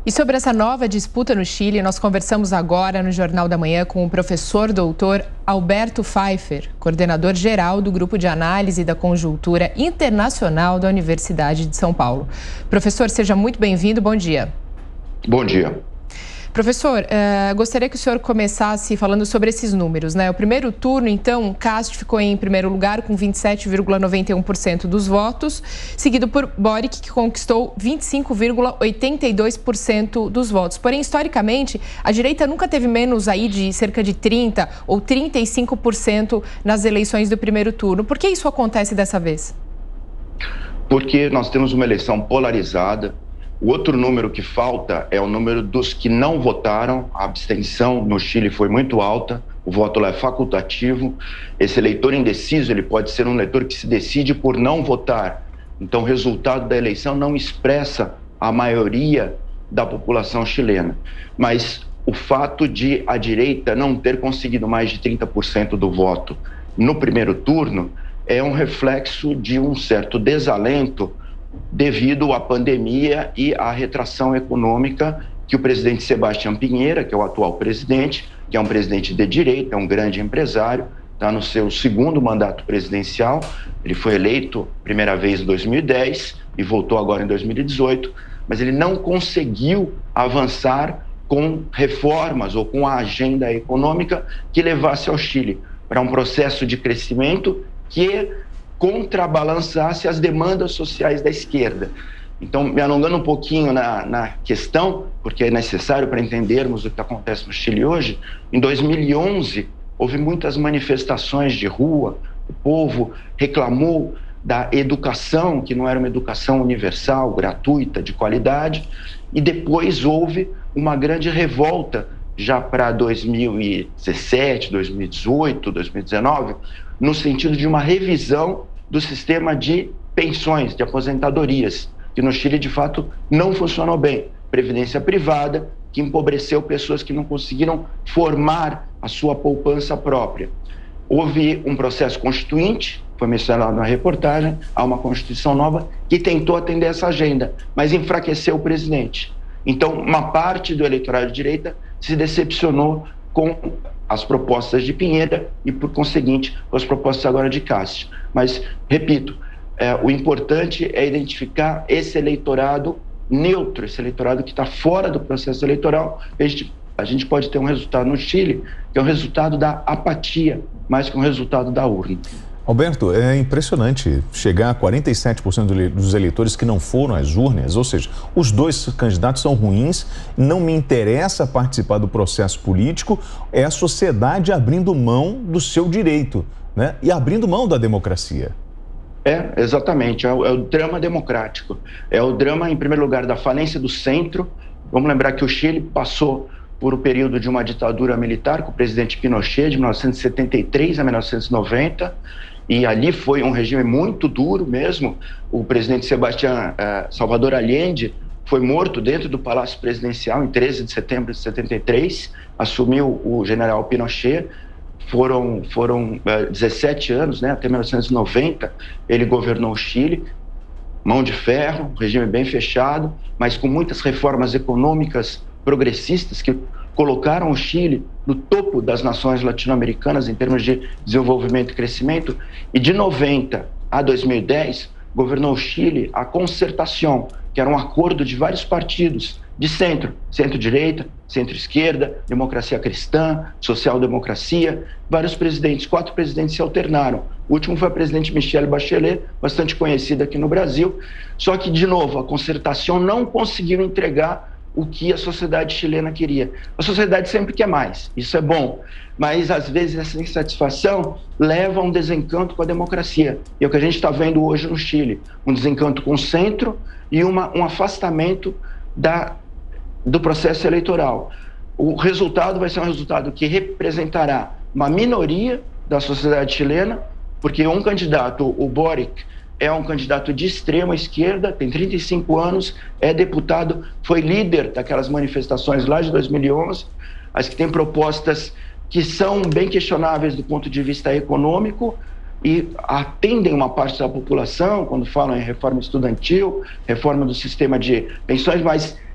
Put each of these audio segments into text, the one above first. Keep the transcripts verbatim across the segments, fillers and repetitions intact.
E sobre essa nova disputa no Chile, nós conversamos agora no Jornal da Manhã com o professor doutor Alberto Pfeiffer, coordenador geral do Grupo de Análise da Conjuntura Internacional da Universidade de São Paulo. Professor, seja muito bem-vindo, bom dia. Bom dia. Professor, uh, gostaria que o senhor começasse falando sobre esses números, né? O primeiro turno, então, Cast ficou em primeiro lugar com vinte e sete vírgula noventa e um por cento dos votos, seguido por Boric, que conquistou vinte e cinco vírgula oitenta e dois por cento dos votos. Porém, historicamente, a direita nunca teve menos aí de cerca de trinta ou trinta e cinco por cento nas eleições do primeiro turno. Por que isso acontece dessa vez? Porque nós temos uma eleição polarizada. O outro número que falta é o número dos que não votaram. A abstenção no Chile foi muito alta, o voto lá é facultativo. Esse eleitor indeciso, ele pode ser um eleitor que se decide por não votar. Então, o resultado da eleição não expressa a maioria da população chilena. Mas o fato de a direita não ter conseguido mais de trinta por cento do voto no primeiro turno é um reflexo de um certo desalento devido à pandemia e à retração econômica que o presidente Sebastián Piñera, que é o atual presidente, que é um presidente de direita, é um grande empresário, está no seu segundo mandato presidencial. Ele foi eleito primeira vez em dois mil e dez e voltou agora em dois mil e dezoito, mas ele não conseguiu avançar com reformas ou com a agenda econômica que levasse ao Chile para um processo de crescimento que contrabalançasse as demandas sociais da esquerda. Então, me alongando um pouquinho na, na questão, porque é necessário para entendermos o que acontece no Chile hoje, em dois mil e onze houve muitas manifestações de rua, o povo reclamou da educação, que não era uma educação universal, gratuita, de qualidade, e depois houve uma grande revolta, já para dois mil e dezessete, dois mil e dezoito, dois mil e dezenove, no sentido de uma revisão do sistema de pensões, de aposentadorias, que no Chile, de fato, não funcionou bem. Previdência privada, que empobreceu pessoas que não conseguiram formar a sua poupança própria. Houve um processo constituinte, foi mencionado na reportagem, há uma Constituição nova que tentou atender essa agenda, mas enfraqueceu o presidente. Então, uma parte do eleitorado de direita se decepcionou com as propostas de Piñera e, por conseguinte, com as propostas agora de Cast. Mas, repito, é, o importante é identificar esse eleitorado neutro, esse eleitorado que está fora do processo eleitoral. A gente, a gente pode ter um resultado no Chile, que é o resultado da apatia, mais que um resultado da urna. Alberto, é impressionante chegar a quarenta e sete por cento dos eleitores que não foram às urnas, ou seja, os dois candidatos são ruins, não me interessa participar do processo político, é a sociedade abrindo mão do seu direito, né? E abrindo mão da democracia. É, exatamente, é o, é o drama democrático, é o drama, em primeiro lugar, da falência do centro. Vamos lembrar que o Chile passou por um período de uma ditadura militar com o presidente Pinochet, de mil novecentos e setenta e três a mil novecentos e noventa, e ali foi um regime muito duro mesmo. O presidente Sebastián eh, Salvador Allende foi morto dentro do Palácio Presidencial em treze de setembro de setenta e três, assumiu o general Pinochet. Foram, foram eh, dezessete anos, né, até mil novecentos e noventa, ele governou o Chile, mão de ferro, regime bem fechado, mas com muitas reformas econômicas progressistas que colocaram o Chile no topo das nações latino-americanas em termos de desenvolvimento e crescimento. E de noventa a dois mil e dez, governou o Chile a Concertación, que era um acordo de vários partidos de centro, centro-direita, centro-esquerda, democracia cristã, social-democracia. Vários presidentes, quatro presidentes se alternaram. O último foi a presidente Michelle Bachelet, bastante conhecida aqui no Brasil. Só que, de novo, a Concertación não conseguiu entregar o que a sociedade chilena queria. A sociedade sempre quer mais, isso é bom, mas às vezes essa insatisfação leva a um desencanto com a democracia. E é o que a gente está vendo hoje no Chile, um desencanto com o centro e uma, um afastamento da, do processo eleitoral. O resultado vai ser um resultado que representará uma minoria da sociedade chilena, porque um candidato, o Boric, é um candidato de extrema esquerda, tem trinta e cinco anos, é deputado, foi líder daquelas manifestações lá de dois mil e onze, as que têm propostas que são bem questionáveis do ponto de vista econômico e atendem uma parte da população quando falam em reforma estudantil, reforma do sistema de pensões, mas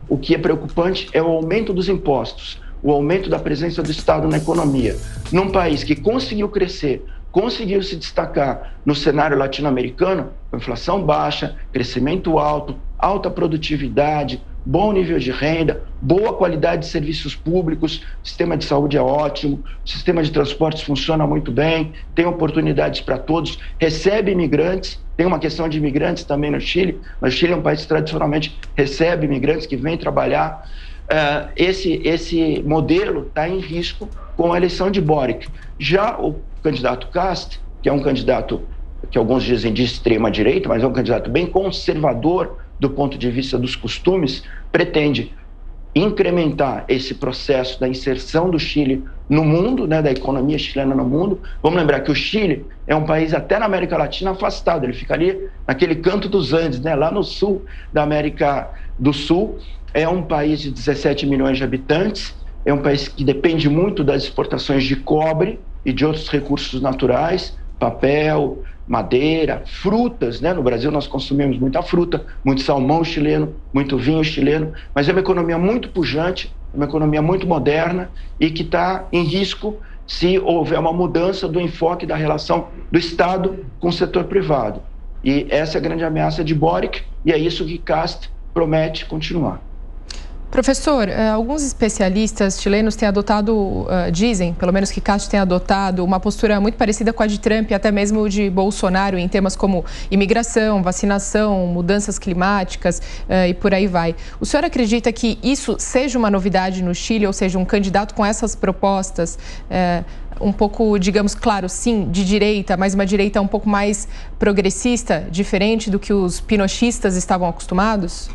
o que é preocupante é o aumento dos impostos, o aumento da presença do Estado na economia. Num país que conseguiu crescer, conseguiu se destacar no cenário latino-americano, com inflação baixa, crescimento alto, alta produtividade, bom nível de renda, boa qualidade de serviços públicos, o sistema de saúde é ótimo, o sistema de transportes funciona muito bem, tem oportunidades para todos, recebe imigrantes, tem uma questão de imigrantes também no Chile, o Chile é um país que tradicionalmente recebe imigrantes que vêm trabalhar. Uh, esse, esse modelo está em risco com a eleição de Boric. Já o candidato Kast, que é um candidato que alguns dizem de extrema direita, mas é um candidato bem conservador do ponto de vista dos costumes, pretende incrementar esse processo da inserção do Chile no mundo, né, da economia chilena no mundo. Vamos lembrar que o Chile é um país até na América Latina afastado, ele fica ali naquele canto dos Andes, né, lá no sul da América do Sul. É um país de dezessete milhões de habitantes, é um país que depende muito das exportações de cobre e de outros recursos naturais, papel, madeira, frutas, né? No Brasil nós consumimos muita fruta, muito salmão chileno, muito vinho chileno, mas é uma economia muito pujante, uma economia muito moderna e que está em risco se houver uma mudança do enfoque da relação do Estado com o setor privado. E essa é a grande ameaça de Boric e é isso que Kast promete continuar. Professor, alguns especialistas chilenos têm adotado, dizem, pelo menos que Kast tem adotado, uma postura muito parecida com a de Trump, até mesmo de Bolsonaro, em temas como imigração, vacinação, mudanças climáticas e por aí vai. O senhor acredita que isso seja uma novidade no Chile, ou seja, um candidato com essas propostas, um pouco, digamos, claro, sim, de direita, mas uma direita um pouco mais progressista, diferente do que os pinochistas estavam acostumados?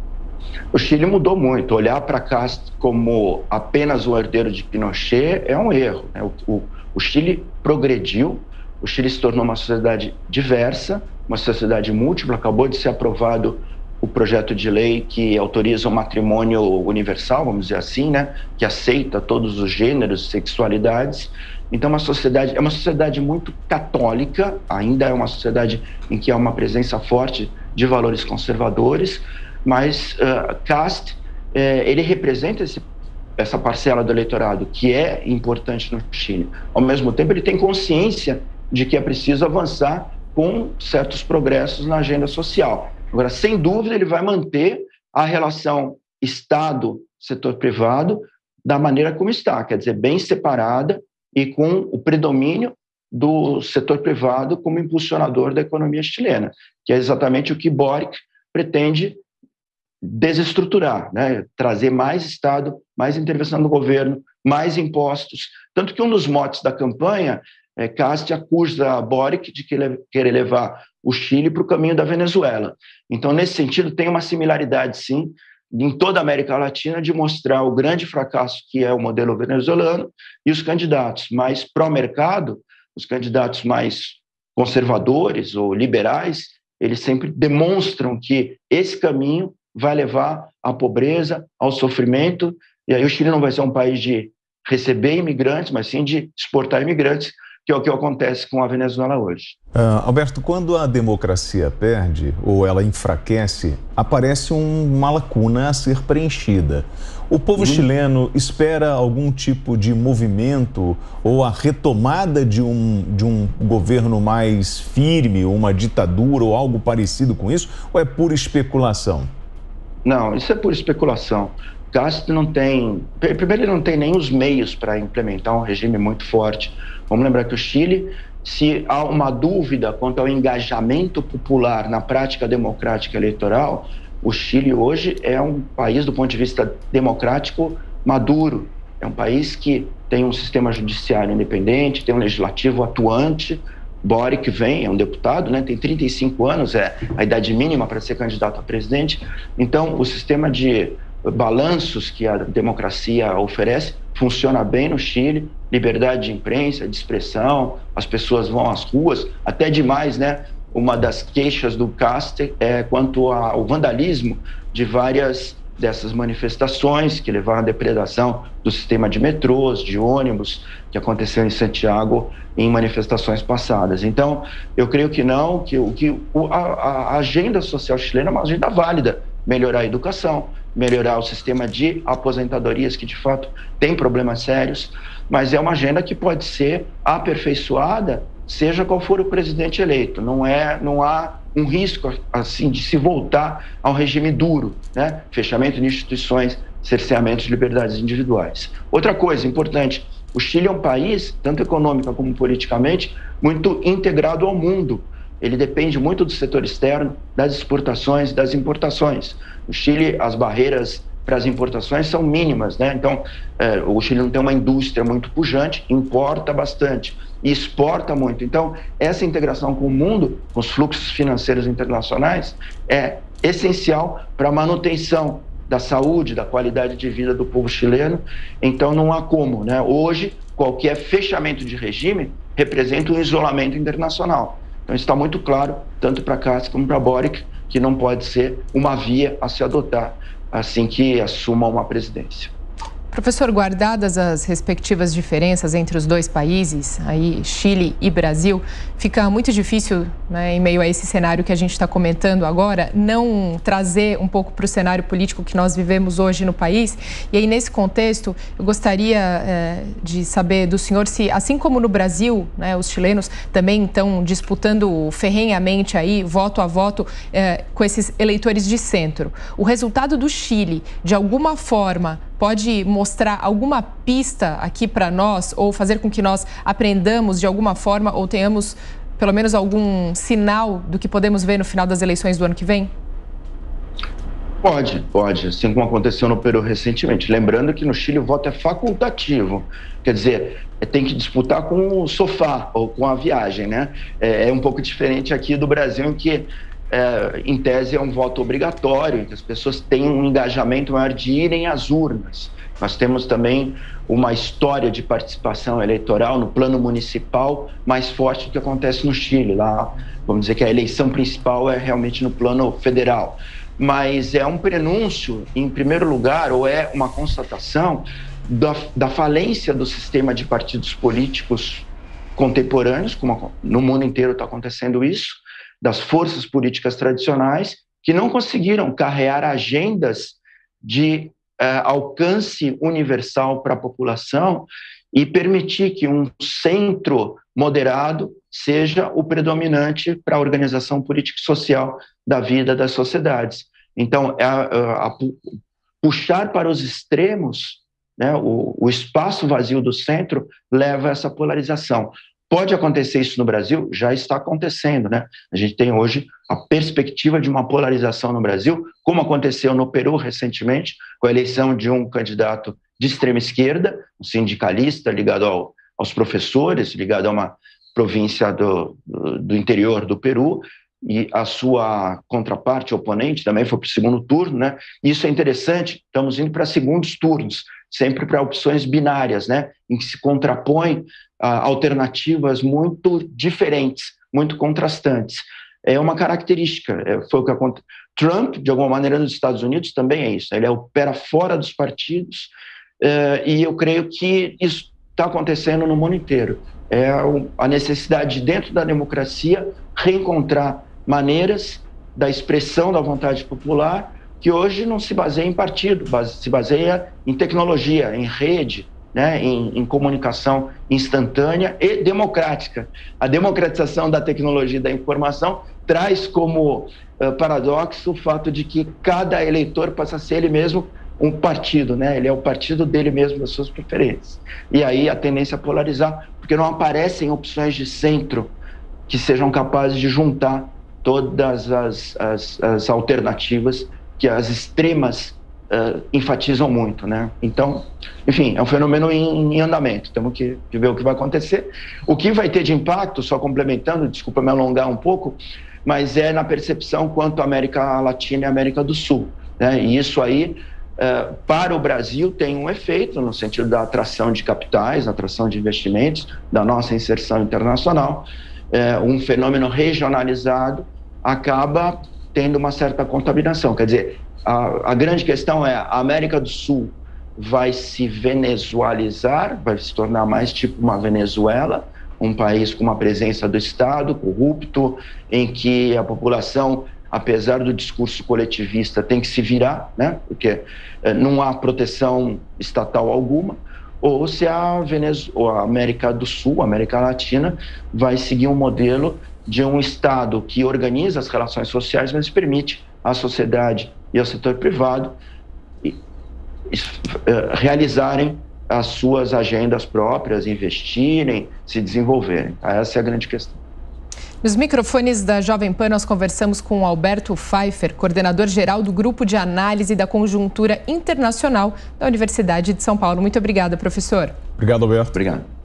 O Chile mudou muito. Olhar para Kast como apenas o herdeiro de Pinochet é um erro, né? O, o, o Chile progrediu, o Chile se tornou uma sociedade diversa, uma sociedade múltipla. Acabou de ser aprovado o projeto de lei que autoriza o matrimônio universal, vamos dizer assim, né? Que aceita todos os gêneros, sexualidades. Então, uma sociedade, é uma sociedade muito católica, ainda é uma sociedade em que há uma presença forte de valores conservadores, mas uh, Kast, eh, ele representa esse, essa parcela do eleitorado que é importante no Chile. Ao mesmo tempo, ele tem consciência de que é preciso avançar com certos progressos na agenda social. Agora, sem dúvida, ele vai manter a relação Estado-setor privado da maneira como está, quer dizer, bem separada e com o predomínio do setor privado como impulsionador da economia chilena, que é exatamente o que Boric pretende desestruturar, né? Trazer mais Estado, mais intervenção do governo, mais impostos. Tanto que um dos motes da campanha, é, Kast acusa Boric de querer levar o Chile para o caminho da Venezuela. Então, nesse sentido, tem uma similaridade, sim, em toda a América Latina, de mostrar o grande fracasso que é o modelo venezuelano e os candidatos mais pró-mercado, os candidatos mais conservadores ou liberais, eles sempre demonstram que esse caminho vai levar à pobreza, ao sofrimento, e aí o Chile não vai ser um país de receber imigrantes, mas sim de exportar imigrantes, que é o que acontece com a Venezuela hoje. Uh, Alberto, quando a democracia perde ou ela enfraquece, aparece um, uma lacuna a ser preenchida. O povo uhum. chileno espera algum tipo de movimento ou a retomada de um, de um governo mais firme, uma ditadura ou algo parecido com isso, ou é pura especulação? Não, isso é pura especulação. Kast não tem... Primeiro, ele não tem nem os meios para implementar um regime muito forte. Vamos lembrar que o Chile, se há uma dúvida quanto ao engajamento popular na prática democrática eleitoral, o Chile hoje é um país, do ponto de vista democrático, maduro. É um país que tem um sistema judiciário independente, tem um legislativo atuante. Boric vem, é um deputado, né, tem trinta e cinco anos, é a idade mínima para ser candidato a presidente. Então, o sistema de balanços que a democracia oferece funciona bem no Chile, liberdade de imprensa, de expressão, as pessoas vão às ruas, até demais, né? Uma das queixas do Kast é quanto ao vandalismo de várias dessas manifestações que levaram à depredação do sistema de metrôs, de ônibus, que aconteceu em Santiago em manifestações passadas. Então, eu creio que não, que, que a, a agenda social chilena é uma agenda válida, melhorar a educação, melhorar o sistema de aposentadorias, que de fato tem problemas sérios, mas é uma agenda que pode ser aperfeiçoada, seja qual for o presidente eleito. Não é, não há um risco assim de se voltar ao regime duro, né? Fechamento de instituições, cerceamento de liberdades individuais. Outra coisa importante, o Chile é um país, tanto econômica como politicamente, muito integrado ao mundo. Ele depende muito do setor externo, das exportações, das importações. No Chile, as barreiras para as importações são mínimas, né? Então, é, o Chile não tem uma indústria muito pujante, importa bastante e exporta muito. Então, essa integração com o mundo, com os fluxos financeiros internacionais, é essencial para a manutenção da saúde, da qualidade de vida do povo chileno. Então, não há como, né? Hoje, qualquer fechamento de regime representa um isolamento internacional. Então, está muito claro, tanto para Kast como para Boric, que não pode ser uma via a se adotar assim que assuma uma presidência. Professor, guardadas as respectivas diferenças entre os dois países, aí Chile e Brasil, fica muito difícil, né, em meio a esse cenário que a gente está comentando agora, não trazer um pouco para o cenário político que nós vivemos hoje no país. E aí, nesse contexto, eu gostaria é, de saber do senhor se, assim como no Brasil, né, os chilenos também estão disputando ferrenhamente aí, voto a voto, é, com esses eleitores de centro. O resultado do Chile, de alguma forma, pode mostrar alguma pista aqui para nós ou fazer com que nós aprendamos de alguma forma ou tenhamos pelo menos algum sinal do que podemos ver no final das eleições do ano que vem? Pode, pode, assim como aconteceu no Peru recentemente. Lembrando que no Chile o voto é facultativo, quer dizer, tem que disputar com o sofá ou com a viagem, né? É, é um pouco diferente aqui do Brasil, em que É, em tese é um voto obrigatório, em que as pessoas têm um engajamento maior de irem às urnas. Nós temos também uma história de participação eleitoral no plano municipal mais forte do que acontece no Chile. Lá, vamos dizer que a eleição principal é realmente no plano federal. Mas é um prenúncio, em primeiro lugar, ou é uma constatação da, da falência do sistema de partidos políticos contemporâneos, como no mundo inteiro está acontecendo isso, das forças políticas tradicionais, que não conseguiram carrear agendas de uh, alcance universal para a população e permitir que um centro moderado seja o predominante para a organização política e social da vida das sociedades. Então, a, a, a puxar para os extremos, né, o, o espaço vazio do centro leva a essa polarização. Pode acontecer isso no Brasil? Já está acontecendo, né? A gente tem hoje a perspectiva de uma polarização no Brasil, como aconteceu no Peru recentemente, com a eleição de um candidato de extrema esquerda, um sindicalista ligado ao, aos professores, ligado a uma província do, do interior do Peru, e a sua contraparte, oponente, também foi para o segundo turno, né? Isso é interessante, estamos indo para segundos turnos, sempre para opções binárias, né? Em que se contrapõem ah, alternativas muito diferentes, muito contrastantes. É uma característica, é, foi o que aconteceu. Trump, de alguma maneira, nos Estados Unidos também é isso, ele opera fora dos partidos, eh, e eu creio que isso está acontecendo no mundo inteiro. É a necessidade de, dentro da democracia, reencontrar maneiras da expressão da vontade popular que hoje não se baseia em partido, se baseia em tecnologia, em rede, né, em, em comunicação instantânea e democrática. A democratização da tecnologia e da informação traz como uh, paradoxo o fato de que cada eleitor passa a ser ele mesmo um partido, né? Ele é o partido dele mesmo, das suas preferências. E aí a tendência a polarizar, porque não aparecem opções de centro que sejam capazes de juntar todas as, as, as alternativas que as extremas uh, enfatizam muito, né? Então, enfim, é um fenômeno em, em andamento, temos que, que ver o que vai acontecer. O que vai ter de impacto, só complementando, desculpa me alongar um pouco, mas é na percepção quanto à América Latina e América do Sul, né? E isso aí, uh, para o Brasil, tem um efeito no sentido da atração de capitais, atração de investimentos, da nossa inserção internacional. É, um fenômeno regionalizado acaba tendo uma certa contaminação. Quer dizer, a, a grande questão é: a América do Sul vai se venezualizar, vai se tornar mais tipo uma Venezuela, um país com uma presença do Estado corrupto, em que a população apesar do discurso coletivista, tem que se virar, né? Porque eh, não há proteção estatal alguma, ou se a, Venezuela, a América do Sul, a América Latina, vai seguir um modelo de um Estado que organiza as relações sociais, mas permite à sociedade e ao setor privado realizarem as suas agendas próprias, investirem, se desenvolverem. Essa é a grande questão. Nos microfones da Jovem Pan, nós conversamos com o Alberto Pfeiffer, coordenador-geral do Grupo de Análise da Conjuntura Internacional da Universidade de São Paulo. Muito obrigada, professor. Obrigado, Alberto. Obrigado.